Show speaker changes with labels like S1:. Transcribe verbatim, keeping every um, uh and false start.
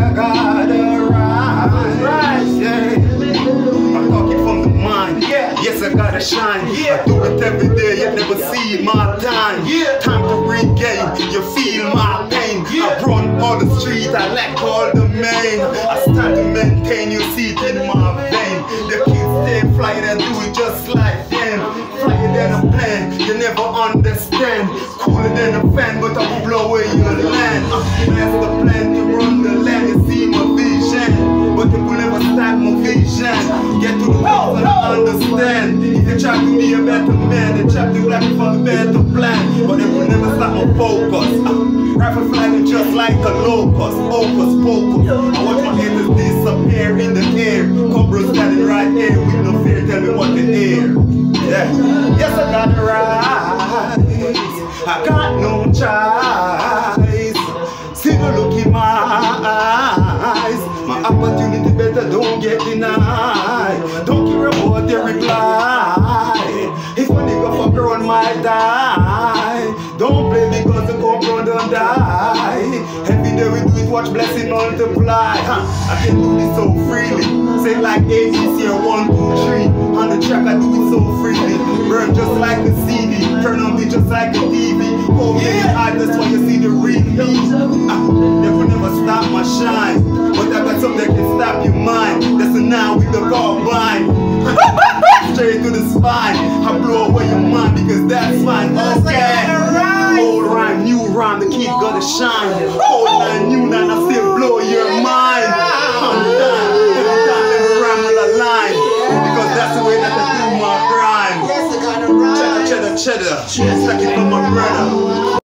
S1: I gotta rise. Yeah. I'm talking from the mind. Yeah. Yes, I gotta shine. Yeah. I do it every day, yet never see my time. Yeah. Time to regain. You feel my pain. Yeah. I run all the streets, I lack all the main. I start to maintain, you see it in my vein. The kids stay flying and do it just like them. Flyer than a plane, you never understand. Cooler than a fan, but I will blow away your land. Uh, that's the plan to run the land. You see my vision, but you will never stop my vision. Get to the top and understand. If you try to be a better man, they try to black for the better plan, but they will never stop my focus. Uh, Rifle flying just like a locust, focus, focus. I watch my haters disappear in the air. Cobras standing right here with no fear, tell me what to hear. Yeah. Yes, I gotta rise. I got no choice. See the look in my eyes. My opportunity better don't get denied. Don't care about their reply. If a nigga fuck around might die, don't blame because the compound don't die. Every day we do it, watch blessing multiply. Huh. I can do this so freely. Say like A B C or one, two, three. On the track I do it so freely. Burn just like a C D. Turn on me just like a T V. Oh yeah, I, that's why you see the real me. Uh, they will never stop my shine. But I got something that can stop your mind. That's a now with the carbine. Straight to the spine. I blow away your mind because that's fine. Okay. Old rhyme, new rhyme, the kid gotta shine. Old line, new line, I still blow your mind. I'm done. Every time, every rhyme will align. Because that's the way that I do my grind. Cheddar, cheddar, cheddar. Stuck it from my brother.